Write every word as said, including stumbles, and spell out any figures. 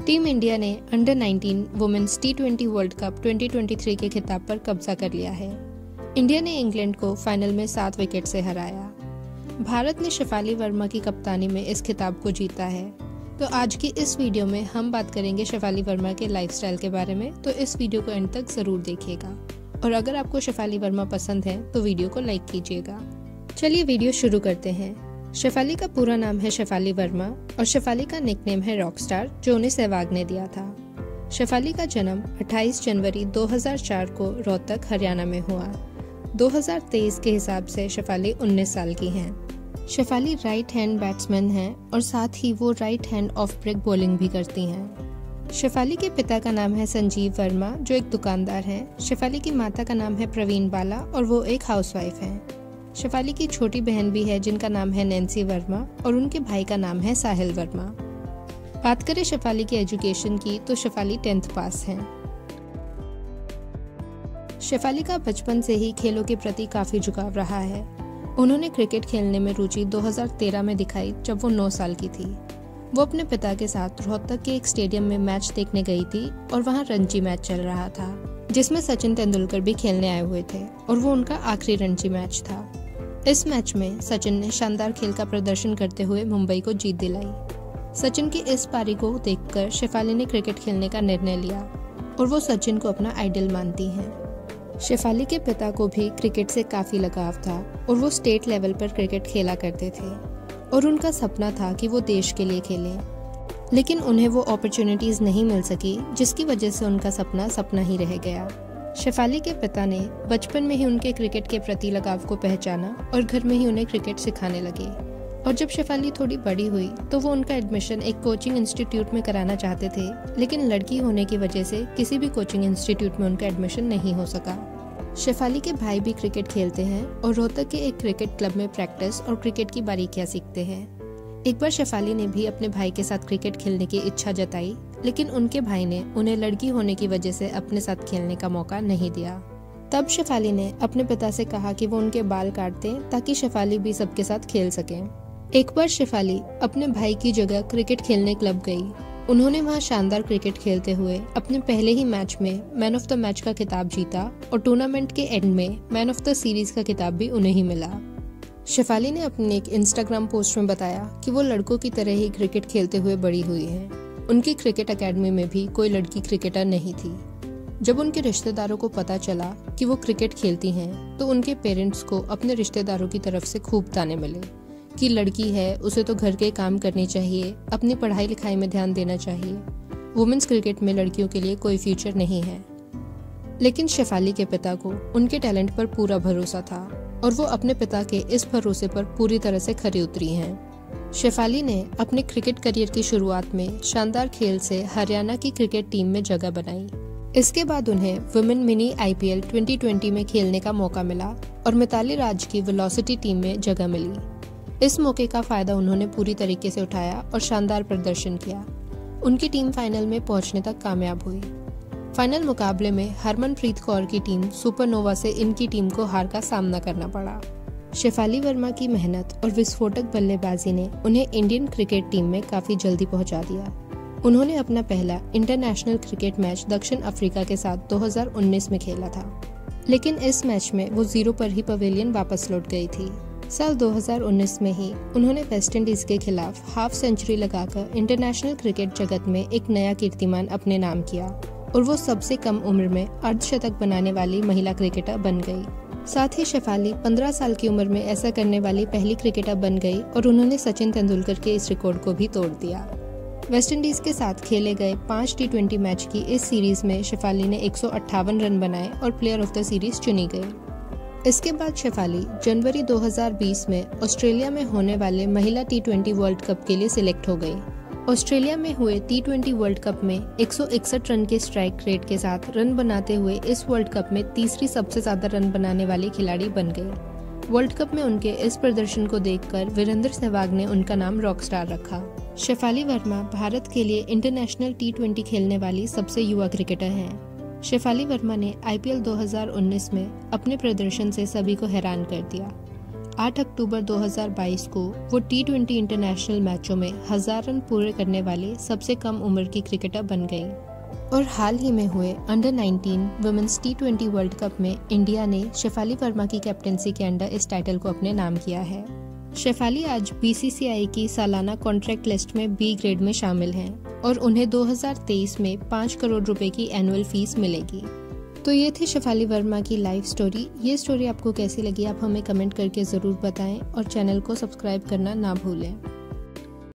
Team India ने under nineteen women's T twenty world cup twenty twenty three के खिताब पर कब्जा कर लिया है। इंडिया ने इंग्लैंड को फाइनल में सात विकेट से हराया। भारत ने शेफाली वर्मा की कप्तानी में इस खिताब को जीता है। तो आज की इस वीडियो में हम बात करेंगे शेफाली वर्मा के लाइफस्टाइल के बारे में, तो इस वीडियो को एंड तक जरूर देखिएगा। और अगर आपको शेफाली वर्मा पसंद है तो वीडियो को लाइक कीजिएगा। चलिए वीडियो शुरू करते हैं। शेफाली का पूरा नाम है शेफाली वर्मा और शेफाली का निकनेम है रॉकस्टार, जो उन्हें सहवाग ने दिया था। शेफाली का जन्म अट्ठाईस जनवरी दो हज़ार चार को रोहतक, हरियाणा में हुआ। दो हज़ार तेईस के हिसाब से शेफाली उन्नीस साल की हैं। शेफाली राइट हैंड बैट्समैन हैं और साथ ही वो right hand off break bowling भी करती हैं। शेफाली के पिता का नाम है संजीव वर्मा, जो एक दुकानदार हैं। शेफाली की माता का नाम है प्रवीण बाला और वो एक हाउसवाइफ हैं। शेफाली की छोटी बहन भी है जिनका नाम है नैन्सी वर्मा और उनके भाई का नाम है साहिल वर्मा। बात करें शेफाली की एजुकेशन की तो शेफाली टेंथ पास हैं। शेफाली का बचपन से ही खेलों के प्रति काफी झुकाव रहा है। उन्होंने क्रिकेट खेलने में रुचि दो हज़ार तेरह में दिखाई जब वो नौ साल की थी। वो अपने पिता के साथ रोहतक के एक स्टेडियम में मैच देखने गई थी और वहाँ रणजी मैच चल रहा था जिसमें सचिन तेंदुलकर भी खेलने आए हुए थे और वो उनका आखिरी रणजी मैच था। इस मैच में सचिन ने शानदार खेल का प्रदर्शन करते हुए मुंबई को जीत दिलाई। सचिन की इस पारी को देखकर शेफाली ने क्रिकेट खेलने का निर्णय लिया और वो सचिन को अपना आइडल मानती हैं। शेफाली के पिता को भी क्रिकेट से काफी लगाव था और वो स्टेट लेवल पर क्रिकेट खेला करते थे और उनका सपना था कि वो देश के लिए खेलें, लेकिन उन्हें वो अपॉर्चुनिटीज नहीं मिल सकी, जिसकी वजह से उनका सपना सपना ही रह गया। शेफाली के पिता ने बचपन में ही उनके क्रिकेट के प्रति लगाव को पहचाना और घर में ही उन्हें क्रिकेट सिखाने लगे। और जब शेफाली थोड़ी बड़ी हुई तो वो उनका एडमिशन एक कोचिंग इंस्टीट्यूट में कराना चाहते थे, लेकिन लड़की होने की वजह से किसी भी कोचिंग इंस्टीट्यूट में उनका एडमिशन नहीं हो सका। शेफाली के भाई भी क्रिकेट खेलते हैं और रोहतक के एक क्रिकेट क्लब में प्रैक्टिस और क्रिकेट की बारीकियां सीखते हैं। एक बार शेफाली ने भी अपने भाई के साथ क्रिकेट खेलने की इच्छा जताई, लेकिन उनके भाई ने उन्हें लड़की होने की वजह से अपने साथ खेलने का मौका नहीं दिया। तब शेफाली ने अपने पिता से कहा कि वो उनके बाल काट दें ताकि शेफाली भी सबके साथ खेल सकें। एक बार शेफाली अपने भाई की जगह क्रिकेट खेलने क्लब गई। उन्होंने वहां शानदार क्रिकेट खेलते हुए अपने पहले ही मैच में मैन ऑफ द मैच का खिताब जीता और टूर्नामेंट के एंड में मैन ऑफ द सीरीज का खिताब भी उन्हें ही मिला। शेफाली ने अपने एक इंस्टाग्राम पोस्ट में बताया कि वो लड़कों की तरह ही क्रिकेट खेलते हुए बड़ी हुई हैं। उनकी क्रिकेट एकेडमी में भी कोई लड़की क्रिकेटर नहीं थी। जब उनके रिश्तेदारों को पता चला कि वो क्रिकेट खेलती हैं, तो उनके पेरेंट्स को अपने रिश्तेदारों की तरफ से खूब ताने मिले कि लड़की है, उसे तो घर के काम करने चाहिए, अपनी पढ़ाई लिखाई में ध्यान देना चाहिए, वुमेन्स क्रिकेट में लड़कियों के लिए कोई फ्यूचर नहीं है। लेकिन शेफाली के पिता को उनके टैलेंट पर पूरा भरोसा था और वो अपने पिता के इस भरोसे पर पूरी तरह से खरी उतरी हैं। शेफाली ने अपने क्रिकेट करियर की शुरुआत में शानदार खेल से हरियाणा की क्रिकेट टीम में जगह बनाई। इसके बाद उन्हें women mini IPL twenty twenty में खेलने का मौका मिला और मिताली राज की वेलोसिटी टीम में जगह मिली। इस मौके का फायदा उन्होंने पूरी तरीके से उठाया और शानदार प्रदर्शन किया। उनकी टीम फाइनल में पहुंचने तक कामयाब हुई। फाइनल मुकाबले में हरमनप्रीत कौर की टीम सुपरनोवा से इनकी टीम को हार का सामना करना पड़ा। शेफाली वर्मा की मेहनत और विस्फोटक बल्लेबाजी ने उन्हें इंडियन क्रिकेट टीम में काफी जल्दी पहुंचा दिया। उन्होंने अपना पहला इंटरनेशनल क्रिकेट मैच दक्षिण अफ्रीका के साथ दो हज़ार उन्नीस में खेला था, लेकिन इस मैच में वो जीरो पर ही पवेलियन वापस लौट गई थी। साल दो हज़ार उन्नीस में ही उन्होंने वेस्ट इंडीज के खिलाफ हाफ सेंचुरी लगाकर इंटरनेशनल क्रिकेट जगत में एक नया कीर्तिमान अपने नाम किया और वो सबसे कम उम्र में अर्धशतक बनाने वाली महिला क्रिकेटर बन गई। साथ ही शेफाली पंद्रह साल की उम्र में ऐसा करने वाली पहली क्रिकेटर बन गई और उन्होंने सचिन तेंदुलकर के इस रिकॉर्ड को भी तोड़ दिया। वेस्ट इंडीज के साथ खेले गए पांच टी ट्वेंटी मैच की इस सीरीज में शेफाली ने एक सौ अट्ठावन रन बनाए और प्लेयर ऑफ द सीरीज चुनी गई। इसके बाद शेफाली जनवरी दो हज़ार बीस में ऑस्ट्रेलिया में होने वाले महिला टी ट्वेंटी वर्ल्ड कप के लिए सिलेक्ट हो गई। ऑस्ट्रेलिया में हुए टी ट्वेंटी वर्ल्ड कप में एक सौ इकसठ रन के स्ट्राइक रेट के साथ रन बनाते हुए इस वर्ल्ड कप में तीसरी सबसे ज्यादा रन बनाने वाली खिलाड़ी बन गई। वर्ल्ड कप में उनके इस प्रदर्शन को देखकर वीरेंद्र सहवाग ने उनका नाम रॉकस्टार रखा। शेफाली वर्मा भारत के लिए इंटरनेशनल टी ट्वेंटी खेलने वाली सबसे युवा क्रिकेटर हैं। शेफाली वर्मा ने आईपीएल दो हज़ार उन्नीस में अपने प्रदर्शन से सभी को हैरान कर दिया। आठ अक्टूबर दो हज़ार बाईस को वो टी ट्वेंटी इंटरनेशनल मैचों में हजार रन पूरे करने वाले सबसे कम उम्र की क्रिकेटर बन गई। और हाल ही में हुए under nineteen women's T twenty world cup में इंडिया ने शेफाली वर्मा की कैप्टनसी के अंडर इस टाइटल को अपने नाम किया है। शेफाली आज बी सी सी आई की सालाना कॉन्ट्रैक्ट लिस्ट में बी ग्रेड में शामिल हैं और उन्हें दो हज़ार तेईस में पाँच करोड़ रुपए की एनुअल फीस मिलेगी। तो ये थी शेफाली वर्मा की लाइफ स्टोरी। ये स्टोरी आपको कैसी लगी आप हमें कमेंट करके ज़रूर बताएं और चैनल को सब्सक्राइब करना ना भूलें।